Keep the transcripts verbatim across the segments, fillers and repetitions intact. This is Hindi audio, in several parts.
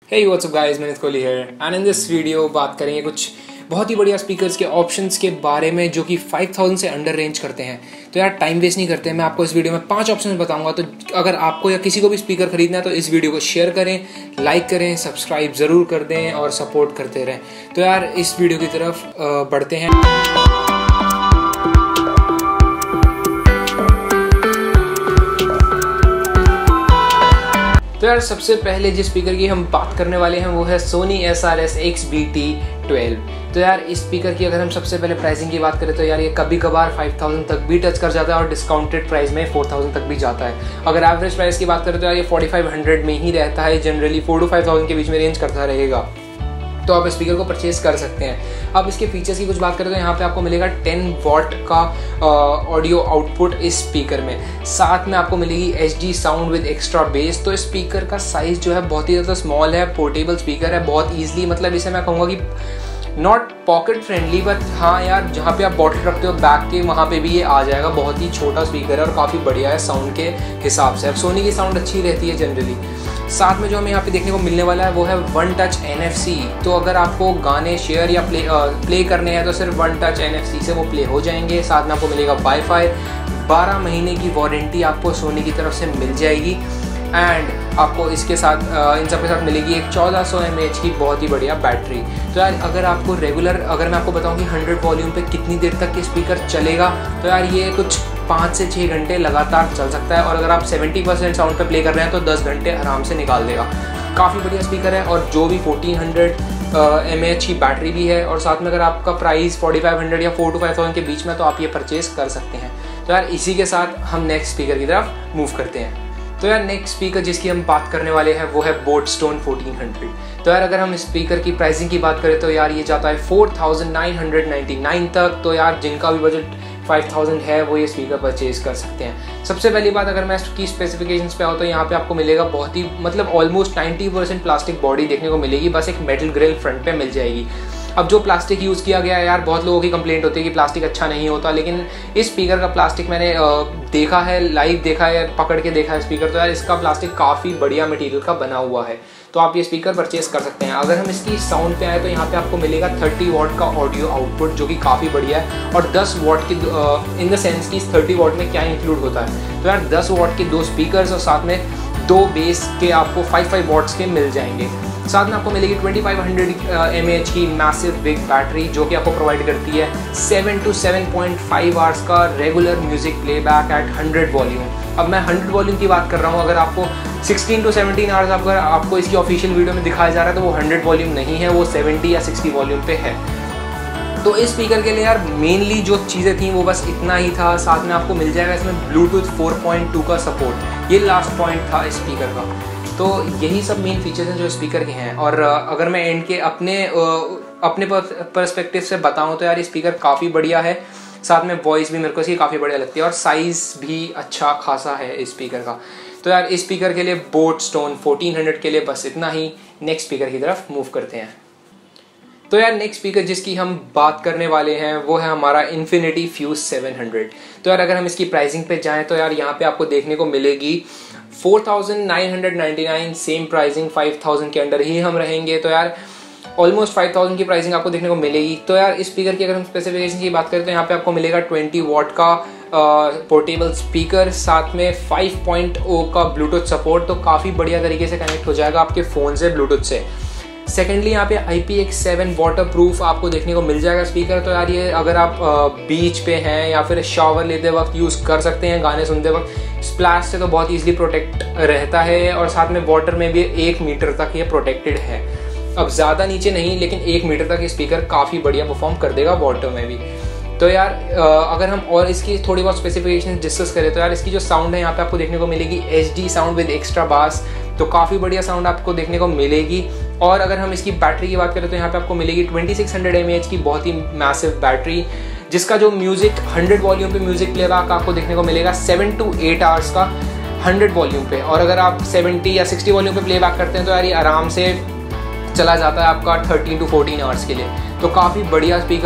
Hey what's up guys, मैं Kohli here and in this video बात करेंगे कुछ बहुत ही बढ़िया स्पीकर्स के ऑप्शंस के बारे में जो कि पाँच हज़ार से अंडर रेंज करते हैं। तो यार टाइम वेस्ट नहीं करते हैं, मैं आपको इस वीडियो में पांच ऑप्शंस बताऊंगा। तो अगर आपको या किसी को भी स्पीकर खरीदना है तो इस वीडियो को शेयर करें, लाइक करें, सब्सक्राइब ज़रूर कर दें और सपोर्ट करते रहें। तो यार इस वीडियो की तरफ बढ़ते हैं। तो यार सबसे पहले जिस स्पीकर की हम बात करने वाले हैं वो है Sony S R S X B T twelve. तो यार इस स्पीकर की अगर हम सबसे पहले प्राइसिंग की बात करें तो यार ये कभी कभार पाँच हज़ार तक भी टच कर जाता है और डिस्काउंटेड प्राइस में चार हज़ार तक भी जाता है। अगर एवरेज प्राइस की बात करें तो यार ये पैंतालीस सौ में ही रहता है, generally four two five thousand के बीच में रेंज करता रहेगा। तो आप स्पीकर को परचेज कर सकते हैं। अब इसके फीचर्स की कुछ बात करें तो यहाँ पे आपको मिलेगा टेन वॉट का ऑडियो आउटपुट इस स्पीकर में, साथ में आपको मिलेगी H D sound with extra bass. तो इस स्पीकर का साइज जो है बहुत ही ज़्यादा स्मॉल है, पोर्टेबल स्पीकर है, बहुत ईजिली, मतलब इसे मैं कहूँगा कि नॉट पॉकेट फ्रेंडली बट हाँ यार जहाँ पे आप बॉटल रखते हो बैग के वहाँ पे भी ये आ जाएगा। बहुत ही छोटा स्पीकर है और काफ़ी बढ़िया है साउंड के हिसाब से। अब सोनी की साउंड अच्छी रहती है जनरली। साथ में जो हमें यहाँ पे देखने को मिलने वाला है वो है one touch N F C. तो अगर आपको गाने शेयर या प्ले प्ले करने हैं तो सिर्फ one touch N F C से वो प्ले हो जाएंगे। साथ में आपको मिलेगा वाईफाई, बारह महीने की वारंटी आपको सोनी की तरफ से मिल जाएगी एंड आपको इसके साथ इन सब के साथ मिलेगी एक चौदह सौ एम ए एच की बहुत ही बढ़िया बैटरी। तो यार अगर आपको रेगुलर अगर मैं आपको बताऊं कि हंड्रेड वॉल्यूम पे कितनी देर तक ये स्पीकर चलेगा तो यार ये कुछ पाँच से छः घंटे लगातार चल सकता है। और अगर आप सत्तर परसेंट साउंड पे प्ले कर रहे हैं तो दस घंटे आराम से निकाल देगा। काफ़ी बढ़िया स्पीकर है और जो भी fourteen hundred M A H की बैटरी भी है। और साथ में अगर आपका प्राइस फोर्टी फाइव हंड्रेड या फोर टू फाइव थाउजेंड के बीच में तो आप ये परचेज कर सकते हैं। तो यार इसी के साथ हम नेक्स्ट स्पीकर की तरफ मूव करते हैं। तो यार नेक्स्ट स्पीकर जिसकी हम बात करने वाले हैं वो है बोट स्टोन फोर्टीन हंड्रेड। तो यार अगर हम स्पीकर की प्राइसिंग की बात करें तो यार ये जाता है four thousand nine hundred ninety nine तक। तो यार जिनका भी बजट फाइव थाउजेंड है वो ये स्पीकर परचेज कर सकते हैं। सबसे पहली बात अगर मैं इसकी स्पेसिफिकेशंस पे आऊँ तो यहाँ पे आपको मिलेगा बहुत ही मतलब almost ninety percent plastic body देखने को मिलेगी, बस एक मेटल ग्रिल फ्रंट पे मिल जाएगी। अब जो प्लास्टिक यूज़ किया गया है यार बहुत लोगों की कंप्लेंट होती है कि प्लास्टिक अच्छा नहीं होता, लेकिन इस स्पीकर का प्लास्टिक मैंने देखा है, लाइव देखा है, पकड़ के देखा है स्पीकर। तो यार इसका प्लास्टिक काफ़ी बढ़िया मटेरियल का बना हुआ है। तो आप ये स्पीकर परचेज कर सकते हैं। अगर हम इसकी साउंड पे आए तो यहाँ पे आपको मिलेगा थर्टी वॉट का ऑडियो आउटपुट जो कि काफ़ी बढ़िया है। और दस वॉट की इन द सेंस की थर्टी वॉट में क्या इंक्लूड होता है तो यार दस वॉट के दो स्पीकर्स और साथ में दो बेस के आपको फाइव फाइव वॉट्स के मिल जाएंगे। साथ में आपको मिलेगी twenty five hundred M A H की मैसिव बिग बैटरी जो कि आपको प्रोवाइड करती है seven two seven point five hours का regular music playback at hundred volume. अब मैं हंड्रेड वॉल्यूम की बात कर रहा हूँ। अगर आपको सिक्सटीन टू सेवनटीन आवर्स अगर आपको इसकी ऑफिशियल वीडियो में दिखाया जा रहा है तो वो हंड्रेड वॉल्यूम नहीं है, वो सेवेंटी या सिक्सटी वॉल्यूम पे है। तो इस स्पीकर के लिए यार मेनली जो चीज़ें थी वो बस इतना ही था। साथ में आपको मिल जाएगा इसमें ब्लूटूथ फोर पॉइंट टू का सपोर्ट, ये लास्ट पॉइंट था इस स्पीकर का। तो यही सब मेन फीचर्स हैं जो स्पीकर के हैं। और अगर मैं एंड के अपने अपने पर्सपेक्टिव से बताऊं तो यार ये स्पीकर काफ़ी बढ़िया है। साथ में वॉइस भी मेरे को इसकी काफ़ी बढ़िया लगती है और साइज़ भी अच्छा खासा है इस स्पीकर का। तो यार इस स्पीकर के लिए बोट स्टोन फोर्टीन हंड्रेड के लिए बस इतना ही। नेक्स्ट स्पीकर की तरफ मूव करते हैं। तो यार नेक्स्ट स्पीकर जिसकी हम बात करने वाले हैं वो है हमारा इन्फिनिटी फ्यूज सेवन हंड्रेड। तो यार अगर हम इसकी प्राइसिंग पे जाएं तो यार यहाँ पे आपको देखने को मिलेगी four thousand nine hundred ninety nine, same pricing five thousand के अंडर ही हम रहेंगे। तो यार ऑलमोस्ट फाइव थाउजेंड की प्राइसिंग आपको देखने को मिलेगी। तो यार इस स्पीकर की अगर हम स्पेसिफिकेशन की बात करें तो यहाँ पे आपको मिलेगा ट्वेंटी वॉट का पोर्टेबल स्पीकर, साथ में फाइव पॉइंट ओ का ब्लूटूथ सपोर्ट। तो काफ़ी बढ़िया तरीके से कनेक्ट हो जाएगा आपके फ़ोन से ब्लूटूथ से। सेकेंडली यहाँ पे I P X seven waterproof आपको देखने को मिल जाएगा स्पीकर। तो यार ये अगर आप बीच पे हैं या फिर शावर लेते वक्त यूज़ कर सकते हैं, गाने सुनते वक्त स्प्लैश से तो बहुत ईजिली प्रोटेक्ट रहता है। और साथ में वाटर में भी एक मीटर तक ये प्रोटेक्टेड है। अब ज़्यादा नीचे नहीं लेकिन एक मीटर तक ये स्पीकर काफ़ी बढ़िया परफॉर्म कर देगा वाटर में भी। तो यार अगर हम और इसकी थोड़ी बहुत स्पेसिफिकेशन डिस्कस करें तो यार इसकी जो साउंड है यहाँ पे आपको देखने को मिलेगी H D sound with extra bass. तो काफ़ी बढ़िया साउंड आपको देखने को मिलेगी। और अगर हम इसकी बैटरी की बात करें तो यहाँ पे आपको मिलेगी twenty six hundred M A H की बहुत ही मैसिव बैटरी, जिसका जो म्यूजिक हंड्रेड वॉल्यूम पे म्यूजिक प्लेबैक आपको देखने को मिलेगा सेवन टू एट आवर्स का हंड्रेड वॉल्यूम पे। और अगर आप सेवेंटी या सिक्सटी वॉल्यूम पे प्लेबैक करते हैं तो यार ये आराम से चला जाता है आपका थर्टीन टू फोर्टीन आवर्स के लिए। तो काफ़ी बढ़िया स्पीकर है।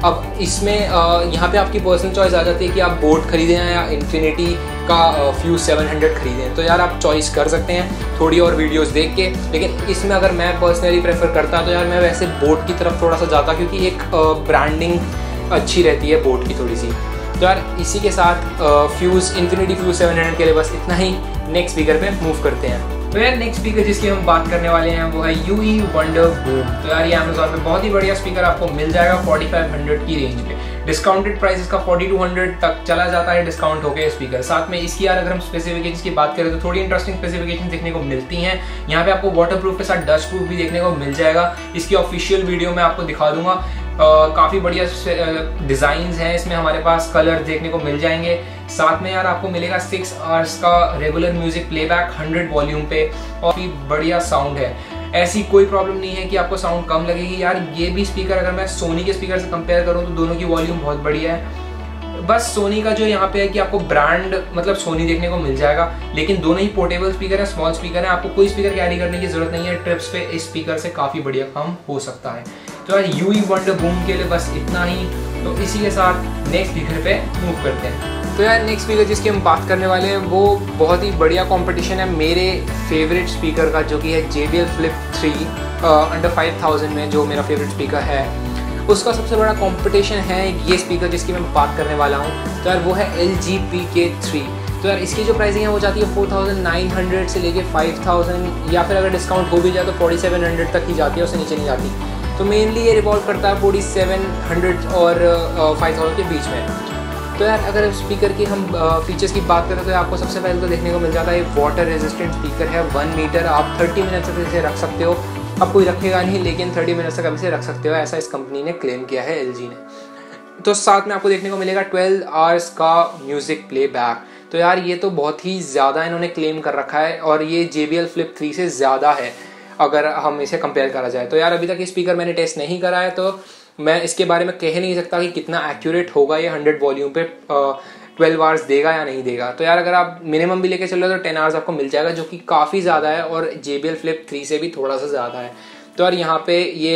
अब इसमें यहाँ पे आपकी पर्सनल चॉइस आ जाती है कि आप बोट खरीदें या इन्फिनिटी का फ्यूज सेवन हंड्रेड खरीदें, तो यार आप चॉइस कर सकते हैं थोड़ी और वीडियोस देख के। लेकिन इसमें अगर मैं पर्सनली प्रेफर करता तो यार मैं वैसे बोट की तरफ थोड़ा सा जाता, क्योंकि एक ब्रांडिंग अच्छी रहती है बोट की थोड़ी सी। तो यार इसी के साथ fuse infinity fuse seven hundred के लिए बस इतना ही। नेक्स्ट स्पीकर पे मूव करते हैं। तो यार नेक्स्ट स्पीकर जिसकी हम बात करने वाले हैं वो है यू ई वंडर बूम। तो यार ये अमेज़ॉन पे बहुत ही बढ़िया स्पीकर आपको मिल जाएगा फोर्टी फाइव हंड्रेड की रेंज पे। डिस्काउंटेड प्राइस इसका फोर्टी टू हंड्रेड तक चला जाता है डिस्काउंट होकर स्पीकर। साथ में इसकी यार अगर हम स्पेसिफिकेशंस की बात करें तो थोड़ी इंटरेस्टिंग स्पेसिफिकेशन देखने को मिलती हैं। यहाँ पे आपको वाटर प्रूफ के साथ डस्ट प्रूफ भी देखने को मिल जाएगा। इसकी ऑफिशियल वीडियो में आपको दिखा दूंगा। Uh, काफ़ी बढ़िया डिज़ाइंस हैं इसमें, हमारे पास कलर देखने को मिल जाएंगे। साथ में यार आपको मिलेगा सिक्स आवर्स का regular music playback hundred volume पे, और काफ़ी बढ़िया साउंड है। ऐसी कोई प्रॉब्लम नहीं है कि आपको साउंड कम लगेगी। यार ये भी स्पीकर अगर मैं सोनी के स्पीकर से कंपेयर करूँ तो दोनों की वॉल्यूम बहुत बढ़िया है। बस सोनी का जो यहाँ पे है कि आपको ब्रांड मतलब सोनी देखने को मिल जाएगा, लेकिन दोनों ही पोर्टेबल स्पीकर है, स्मॉल स्पीकर है, आपको कोई स्पीकर कैरी करने की जरूरत नहीं है। ट्रिप्स पे इस स्पीकर से काफ़ी बढ़िया काम हो सकता है। तो यार यू ई वंडर बूम के लिए बस इतना ही। तो इसी के साथ नेक्स्ट स्पीकर पे मूव करते हैं। तो यार नेक्स्ट स्पीकर जिसकी हम बात करने वाले हैं वो बहुत ही बढ़िया कंपटीशन है मेरे फेवरेट स्पीकर का, जो कि है J B L flip three under five thousand में जो मेरा फेवरेट स्पीकर है, उसका सबसे बड़ा कंपटीशन है ये स्पीकर जिसकी मैं बात करने वाला हूँ। तो यार वो है एल जी पी के थ्री। तो यार इसकी जो प्राइसिंग है वो जाती है फोर थाउजेंड नाइन हंड्रेड से लेके फाइव थाउजेंड, या फिर अगर डिस्काउंट हो भी जाए तो फोर्टी सेवन हंड्रेड तक ही जाती है, उससे नीचे नहीं जाती। तो मेनली ये रिवॉल्व करता है फोर्टी सेवन हंड्रेड और फाइव थाउजेंड के बीच में। तो यार अगर स्पीकर की हम फीचर्स की बात करें तो आपको सबसे पहले तो देखने को मिल जाता है ये वाटर रेजिस्टेंट स्पीकर है। वन मीटर आप थर्टी मिनट तक इसे रख सकते हो। अब कोई रखेगा नहीं, लेकिन थर्टी मिनट तक आप इसे रख सकते हो, ऐसा इस कंपनी ने क्लेम किया है, एल जी ने। तो साथ में आपको देखने को मिलेगा ट्वेल्व आवर्स का म्यूजिक प्लेबैक। तो यार ये तो बहुत ही ज़्यादा इन्होंने क्लेम कर रखा है, और ये J B L flip three से ज़्यादा है अगर हम इसे कंपेयर करा जाए। तो यार अभी तक ये स्पीकर मैंने टेस्ट नहीं करा है, तो मैं इसके बारे में कह नहीं सकता कि कितना एक्यूरेट होगा ये हंड्रेड वॉल्यूम पे ट्वेल्व आवर्स देगा या नहीं देगा। तो यार अगर आप मिनिमम भी लेके चल रहे हो तो टेन आवर्स आपको मिल जाएगा, जो कि काफ़ी ज़्यादा है, और J B L flip three से भी थोड़ा सा ज़्यादा है। तो यार यहाँ पे ये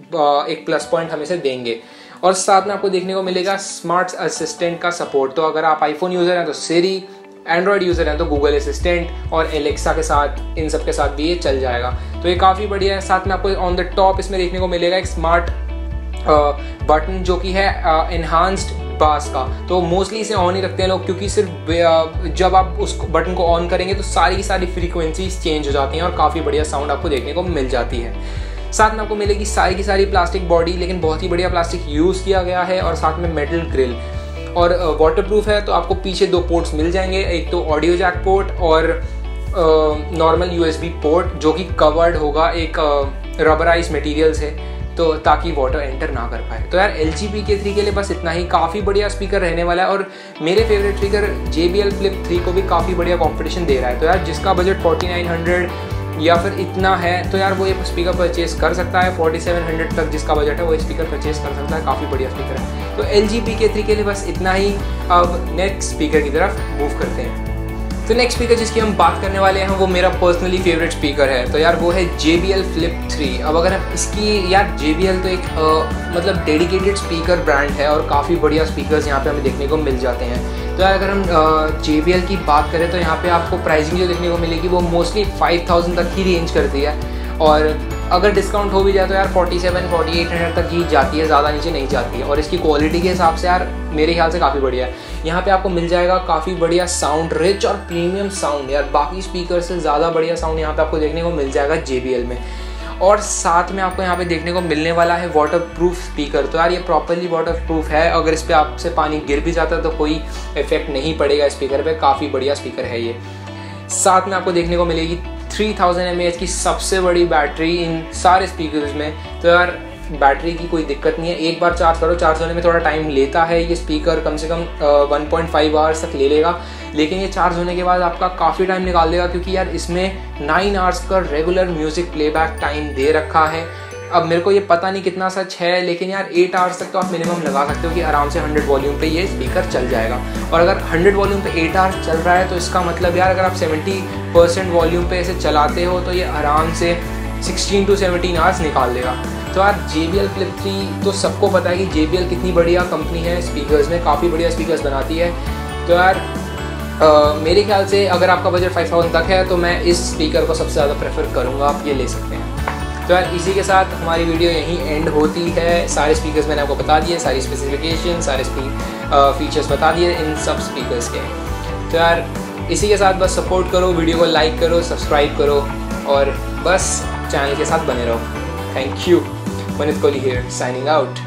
एक प्लस पॉइंट हमें से देंगे। और साथ में आपको देखने को मिलेगा स्मार्ट असिस्टेंट का सपोर्ट। तो अगर आप आईफोन यूज़र हैं तो सिरी, एंड्रॉयड यूज़र हैं तो गूगल असिस्टेंट और एलेक्सा के साथ, इन सब के साथ भी ये चल जाएगा। तो ये काफ़ी बढ़िया है। साथ में आपको ऑन द टॉप इसमें देखने को मिलेगा एक स्मार्ट बटन, जो कि है एनहांस्ड बास का। तो मोस्टली इसे ऑन ही रखते हैं लोग, क्योंकि सिर्फ जब आप उस बटन को ऑन करेंगे तो सारी की सारी फ्रीक्वेंसीज चेंज हो जाती हैं और काफ़ी बढ़िया साउंड आपको देखने को मिल जाती है। साथ में आपको मिलेगी सारी की सारी प्लास्टिक बॉडी, लेकिन बहुत ही बढ़िया प्लास्टिक यूज़ किया गया है, और साथ में मेटल ग्रिल, और वाटरप्रूफ है। तो आपको पीछे दो पोर्ट्स मिल जाएंगे, एक तो ऑडियो जैक पोर्ट और normal U S B port, जो कि कवर्ड होगा एक रबराइज मटेरियल से, तो ताकि वाटर एंटर ना कर पाए। तो यार एल जी पी के थ्री के लिए बस इतना ही। काफ़ी बढ़िया स्पीकर रहने वाला है, और मेरे favourite speaker J B L flip three को भी काफ़ी बढ़िया कंपटीशन दे रहा है। तो यार जिसका बजट फोर्टी नाइन हंड्रेड या फिर इतना है तो यार वो ये स्पीकर परचेज कर सकता है। फोर्टी सेवन हंड्रेड तक जिसका बजट है वो स्पीकर परचेज कर सकता है, काफ़ी बढ़िया स्पीकर है। तो एल जी पी के थ्री के लिए बस इतना ही। अब नेक्स्ट स्पीकर की तरफ मूव करते हैं। तो नेक्स्ट स्पीकर जिसकी हम बात करने वाले हैं वो मेरा पर्सनली फेवरेट स्पीकर है। तो यार वो है J B L flip three. अब अगर हम इसकी, यार जे बी एल तो एक आ, मतलब डेडिकेटेड स्पीकर ब्रांड है, और काफ़ी बढ़िया स्पीकर्स यहाँ पे हमें देखने को मिल जाते हैं। तो यार अगर हम जे बी एल की बात करें तो यहाँ पे आपको प्राइसिंग जो देखने को मिलेगी वो मोस्टली फाइव थाउजेंड तक ही रेंज करती है, और अगर डिस्काउंट हो भी जाए तो यार forty seven forty eight hundred तक ही जाती है, ज़्यादा नीचे नहीं जाती है। और इसकी क्वालिटी के हिसाब से यार मेरे ख्याल से काफ़ी बढ़िया है। यहाँ पे आपको मिल जाएगा काफ़ी बढ़िया साउंड, रिच और प्रीमियम साउंड। यार बाकी स्पीकर से ज़्यादा बढ़िया साउंड यहाँ पे आपको देखने को मिल जाएगा जे बी एल में। और साथ में आपको यहाँ पे देखने को मिलने वाला है वाटर प्रूफ स्पीकर। तो यार ये प्रॉपरली वाटर प्रूफ है, अगर इस पर आपसे पानी गिर भी जाता है तो कोई इफेक्ट नहीं पड़ेगा स्पीकर पे। काफ़ी बढ़िया स्पीकर है ये। साथ में आपको देखने को मिलेगी three thousand M A H की सबसे बड़ी बैटरी इन सारे स्पीकर्स में। तो यार बैटरी की कोई दिक्कत नहीं है, एक बार चार्ज करो, चार्ज होने में थोड़ा टाइम लेता है ये स्पीकर, कम से कम वन पॉइंट फाइव आवर्स तक ले लेगा, लेकिन ये चार्ज होने के बाद आपका काफ़ी टाइम निकाल देगा, क्योंकि यार इसमें नाइन आवर्स का रेगुलर म्यूज़िक प्लेबैक टाइम दे रखा है। अब मेरे को ये पता नहीं कितना सच है, लेकिन यार एट आवर्स तक तो आप मिनिमम लगा सकते हो कि आराम से हंड्रेड वॉल्यूम पे ये स्पीकर चल जाएगा। और अगर हंड्रेड वॉल्यूम पे एट आवर्स चल रहा है तो इसका मतलब यार अगर आप सेवेंटी परसेंट वॉल्यूम पे इसे चलाते हो तो ये आराम से सिक्सटीन टू सेवनटीन आवर्स निकाल देगा। तो यार J B L flip three तो सबको पता है कि जे बी एल कितनी बढ़िया कंपनी है स्पीकर्स में, काफ़ी बढ़िया स्पीकर्स बनाती है। तो यार uh, मेरे ख्याल से अगर आपका बजट फाइव थाउजेंड तक है तो मैं इस स्पीकर को सबसे ज़्यादा प्रेफर करूँगा, आप ये ले सकते हैं। तो यार इसी के साथ हमारी वीडियो यहीं एंड होती है। सारे स्पीकर्स मैंने आपको बता दिए, सारी स्पेसिफिकेशन, सारे फीचर्स बता दिए इन सब स्पीकर्स के। तो यार इसी के साथ बस सपोर्ट करो, वीडियो को लाइक करो, सब्सक्राइब करो और बस चैनल के साथ बने रहो। Thank you. Manit Kohli here, signing out.